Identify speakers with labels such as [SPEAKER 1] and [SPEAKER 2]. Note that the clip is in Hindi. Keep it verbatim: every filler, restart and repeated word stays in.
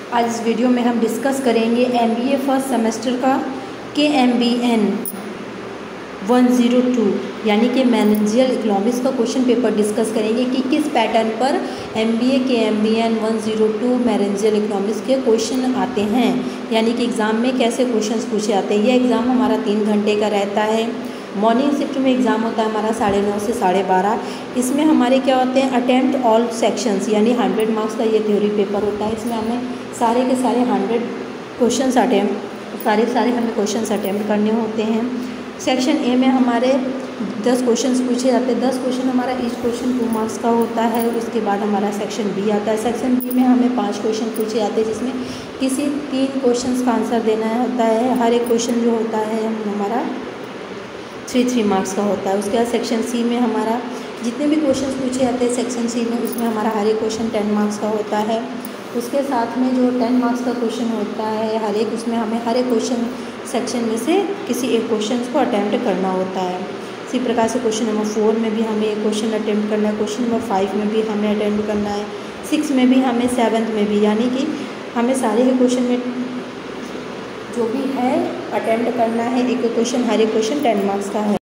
[SPEAKER 1] आज इस वीडियो में हम डिस्कस करेंगे एमबीए फर्स्ट सेमेस्टर का K M B N one zero two यानी कि मैनेजरियल इकोनॉमिक्स का क्वेश्चन पेपर डिस्कस करेंगे कि किस पैटर्न पर एमबीए के M B N one zero two managerial economics के क्वेश्चन आते हैं, यानी कि एग्ज़ाम में कैसे क्वेश्चंस पूछे जाते हैं। ये एग्ज़ाम हमारा तीन घंटे का रहता है। मॉर्निंग शिफ्ट में एग्ज़ाम होता है हमारा साढ़े नौ से साढ़े बारह। इसमें हमारे क्या होते हैं, अटेम्प्ट ऑल सेक्शंस यानी हंड्रेड मार्क्स का ये थ्योरी पेपर होता है। इसमें हमें सारे के सारे हंड्रेड क्वेश्चंस अटेम्प्ट सारे सारे हमें क्वेश्चंस अटेम्प्ट करने होते हैं। सेक्शन ए में हमारे दस क्वेश्चंस पूछे जाते हैं। दस क्वेश्चन हमारा ईच क्वेश्चन टू मार्क्स का होता है। उसके बाद हमारा सेक्शन बी आता है। सेक्शन बी में हमें पाँच क्वेश्चन पूछे जाते हैं, जिसमें किसी तीन क्वेश्चंस का आंसर देना होता है। हर एक क्वेश्चन जो होता है हमारा थ्री थ्री मार्क्स का होता है। उसके बाद सेक्शन सी में हमारा जितने भी क्वेश्चंस पूछे जाते हैं सेक्शन सी में, उसमें हमारा हर एक क्वेश्चन टेन मार्क्स का होता है। उसके साथ में जो टेन मार्क्स का क्वेश्चन होता है हर एक, उसमें हमें हर एक क्वेश्चन सेक्शन में से किसी एक क्वेश्चन को अटैम्प्ट करना होता है। इसी प्रकार से क्वेश्चन नंबर फोर में भी हमें एक क्वेश्चन अटैम्प्ट करना है, क्वेश्चन नंबर फाइव में भी हमें अटैम्प्ट करना है, सिक्स में भी हमें, सेवन्थ में भी, यानी कि हमें सारे ही क्वेश्चन में जो भी है अटैम्प्ट करना है। एक क्वेश्चन हर एक क्वेश्चन टेन मार्क्स का है।